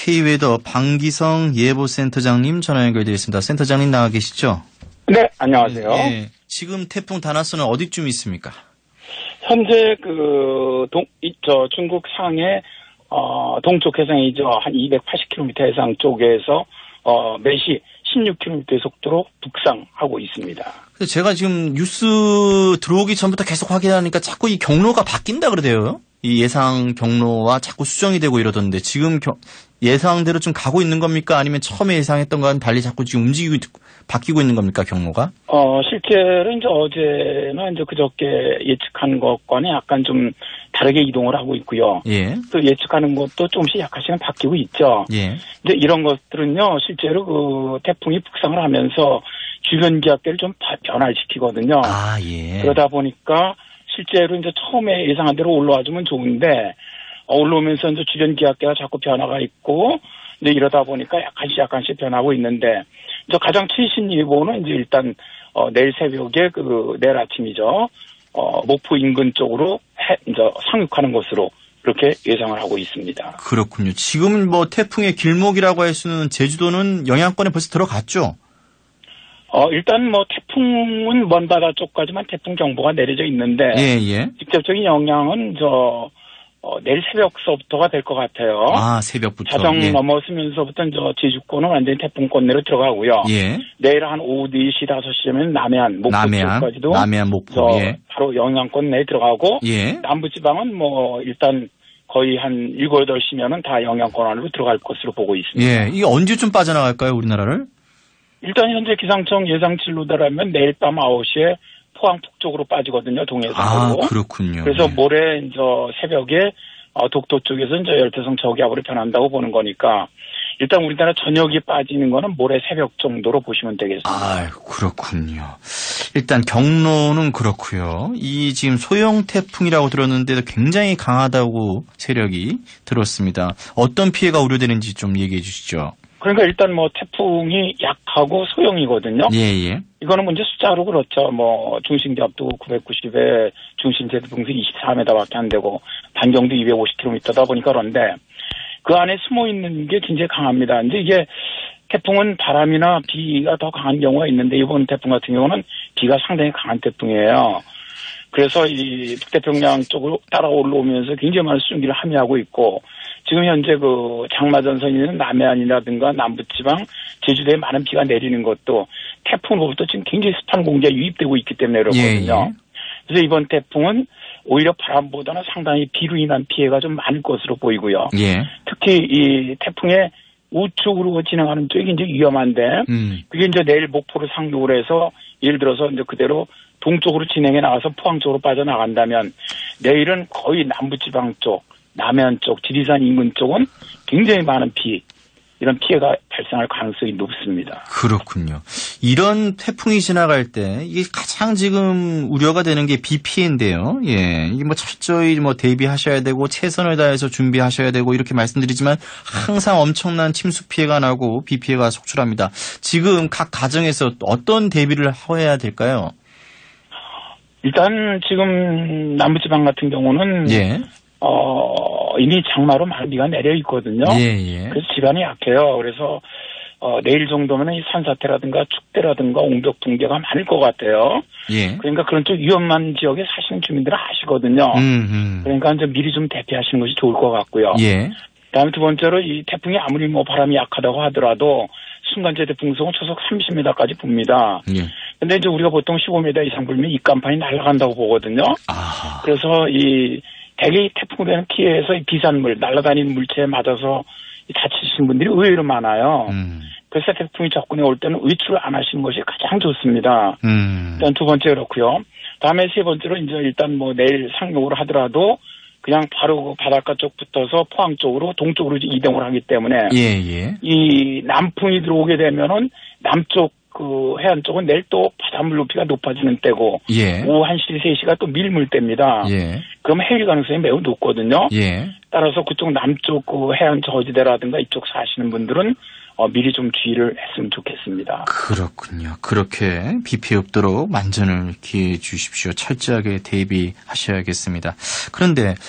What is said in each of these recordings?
K웨더 방기성 예보센터장님 전화 연결되어 있습니다. 센터장님 나와 계시죠? 네, 안녕하세요. 네, 지금 태풍 다나스는 어디쯤 있습니까? 현재 중국 상해 동쪽 해상이죠. 한 280km 해상 쪽에서 매시 16km의 속도로 북상하고 있습니다. 제가 지금 뉴스 들어오기 전부터 계속 확인하니까 자꾸 이 경로가 바뀐다 그러대요. 이 예상 경로와 자꾸 수정이 되고 이러던데 지금 예상대로 좀 가고 있는 겁니까? 아니면 처음에 예상했던 거와는 달리 자꾸 지금 바뀌고 있는 겁니까, 경로가? 실제로 이제 어제나 이제 그저께 예측한 것과는 약간 좀 다르게 이동을 하고 있고요. 예. 또 예측하는 것도 조금씩 약간씩은 바뀌고 있죠. 예. 이제 이런 것들은요, 실제로 그 태풍이 북상을 하면서 주변 기압계를 좀 변화시키거든요. 아, 예. 그러다 보니까 실제로 이제 처음에 예상한 대로 올라와주면 좋은데, 올라오면서 이제 주변 기압계가 자꾸 변화가 있고, 이제 이러다 보니까 약간씩 변하고 있는데, 이제 가장 최신 예보는 이제 일단, 내일 새벽에 내일 아침이죠. 목포 인근 쪽으로 이제 상륙하는 것으로 그렇게 예상을 하고 있습니다. 그렇군요. 지금 뭐 태풍의 길목이라고 할 수는 제주도는 영향권에 벌써 들어갔죠? 일단 뭐 태풍은 먼 바다 쪽까지만 태풍 경보가 내려져 있는데. 예. 직접적인 영향은 내일 새벽서부터가 될 것 같아요. 아, 새벽부터. 자정 넘어서면서부터 제주권은 완전히 태풍권 내로 들어가고요. 예. 내일 한 오후 4시, 5시면 남해안, 목포 쪽까지도 남해안, 목포. 예. 바로 영향권 내에 들어가고. 예. 남부지방은 뭐 일단 거의 한 7, 8시면은 다 영향권 안으로 들어갈 것으로 보고 있습니다. 예. 이게 언제쯤 빠져나갈까요, 우리나라를? 일단 현재 기상청 예상치로더라면 내일 밤 9시에 포항 북쪽으로 빠지거든요, 동해상으로. 아, 그렇군요. 그래서 모레 이제 새벽에 독도 쪽에서 이제 열대성 저기압으로 변한다고 보는 거니까 일단 우리나라 전역이 빠지는 거는 모레 새벽 정도로 보시면 되겠습니다. 아, 그렇군요. 일단 경로는 그렇고요. 이 지금 소형 태풍이라고 들었는데도 굉장히 강하다고 세력이 들었습니다. 어떤 피해가 우려되는지 좀 얘기해 주시죠. 그러니까 일단 뭐 태풍이 약하고 소형이거든요. 예. 이거는 문제 숫자로 그렇죠. 뭐 중심기압도 990에 중심 제트풍수 24m밖에 안 되고 반경도 250km다 보니까 그런데 그 안에 숨어 있는 게 굉장히 강합니다. 이제 이게 태풍은 바람이나 비가 더 강한 경우가 있는데 이번 태풍 같은 경우는 비가 상당히 강한 태풍이에요. 그래서 이 북태평양 쪽으로 따라 올라오면서 굉장히 많은 수증기를 함유하고 있고 지금 현재 장마전선이 있는 남해안이라든가 남부지방, 제주도에 많은 비가 내리는 것도 태풍으로부터 지금 굉장히 습한 공기가 유입되고 있기 때문에 그렇거든요. 예. 그래서 이번 태풍은 오히려 바람보다는 상당히 비로 인한 피해가 좀 많을 것으로 보이고요. 예. 특히 이 태풍의 우측으로 진행하는 쪽이 굉장히 위험한데 그게 이제 내일 목포를 상륙을 해서 예를 들어서 이제 그대로 동쪽으로 진행해 나가서 포항 쪽으로 빠져나간다면 내일은 거의 남부지방 쪽, 남해안 쪽, 지리산 인근 쪽은 굉장히 많은 이런 피해가 발생할 가능성이 높습니다. 그렇군요. 이런 태풍이 지나갈 때 이게 가장 지금 우려가 되는 게 비 피해인데요. 예, 이게 뭐 철저히 대비하셔야 되고 최선을 다해서 준비하셔야 되고 이렇게 말씀드리지만 항상 엄청난 침수 피해가 나고 비 피해가 속출합니다. 지금 각 가정에서 어떤 대비를 해야 될까요? 일단 지금 남부지방 같은 경우는 이미 장마로 많은 비가 내려 있거든요. 예. 그래서 지반이 약해요. 그래서 내일 정도면 이 산사태라든가 축대라든가 옹벽 붕괴가 많을 것 같아요. 예. 그러니까 그런 쪽 위험한 지역에 사시는 주민들은 아시거든요. 그러니까 이제 미리 좀 대피하시는 것이 좋을 것 같고요. 예. 그다음에 두 번째로 이 태풍이 아무리 뭐 바람이 약하다고 하더라도 순간제대 풍속은 초속 30m까지 붑니다. 예. 근데 이제 우리가 보통 15m 이상 불면 입간판이 날아간다고 보거든요. 아. 그래서 대개 태풍으로 되는 피해에서 이 비산물, 날아다니는 물체에 맞아서 다치신 분들이 의외로 많아요. 그래서 태풍이 접근해 올 때는 외출을 안 하시는 것이 가장 좋습니다. 일단 두 번째 그렇고요. 다음에 세 번째로 이제 일단 뭐 내일 상륙을 하더라도 그냥 바로 바닷가 쪽 붙어서 포항 쪽으로 동쪽으로 이동을 하기 때문에 이 남풍이 들어오게 되면은 남쪽 해안 쪽은 내일 또 바닷물 높이가 높아지는 때고 오후 1시, 3시가 또 밀물 때입니다. 그럼 해일 가능성이 매우 높거든요. 따라서 그쪽 남쪽 해안 저지대라든가 이쪽 사시는 분들은 미리 좀 주의를 했으면 좋겠습니다. 그렇군요. 그렇게 비 피해 없도록 만전을 기해 주십시오. 철저하게 대비하셔야겠습니다. 그런데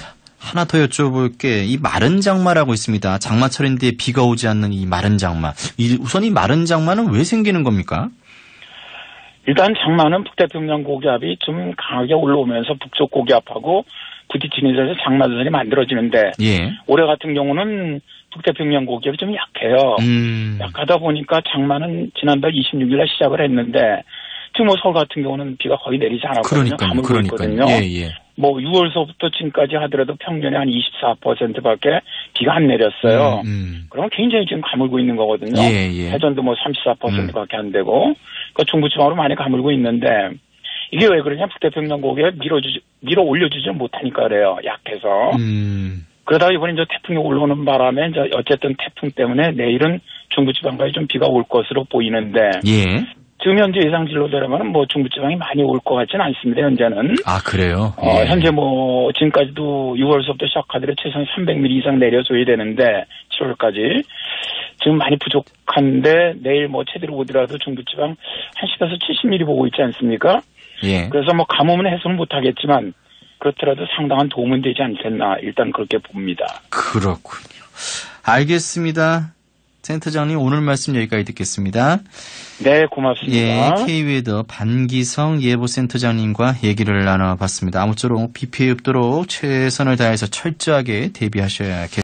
하나 더 여쭤볼게. 이 마른 장마라고 있습니다. 장마철인데 비가 오지 않는 이 마른 장마. 우선 이 마른 장마는 왜 생기는 겁니까? 일단 장마는 북태평양 고기압이 좀 강하게 올라오면서 북쪽 고기압하고 부딪히면서 장마전선이 만들어지는데 예. 올해 같은 경우는 북태평양 고기압이 좀 약해요. 약하다 보니까 장마는 지난달 26일 날 시작을 했는데 지금 뭐 서울 같은 경우는 비가 거의 내리지 않았거든요. 가물고 있거든요. 예. 뭐 6월서부터 지금까지 하더라도 평년에 한 24%밖에 비가 안 내렸어요. 그러면 굉장히 지금 가물고 있는 거거든요. 해전도 뭐 34%밖에 안 되고 그 중부지방으로 많이 가물고 있는데 이게 왜 그러냐? 북태평양 고기압 밀어 올려주지 못하니까 그래요. 약해서. 그러다가 이번에 이제 태풍이 올라오는 바람에 이제 어쨌든 태풍 때문에 내일은 중부지방까지 좀 비가 올 것으로 보이는데. 예. 지금 현재 예상 진로대로면 뭐 중부지방이 많이 올 것 같지는 않습니다. 현재는. 아 그래요? 예. 현재 뭐 지금까지도 6월서부터 시작하더라도 최소한 300mm 이상 내려줘야 되는데 7월까지 지금 많이 부족한데 내일 뭐 제대로 오더라도 중부지방 한 10에서 70mm 보고 있지 않습니까? 예. 그래서 뭐 가뭄은 해소는 못하겠지만 그렇더라도 상당한 도움은 되지 않겠나 일단 그렇게 봅니다. 그렇군요. 알겠습니다. 센터장님 오늘 말씀 여기까지 듣겠습니다. 네, 고맙습니다. 예, K웨더 반기성 예보센터장님과 얘기를 나눠봤습니다. 아무쪼록 비 피해 없도록 최선을 다해서 철저하게 대비하셔야겠습니다.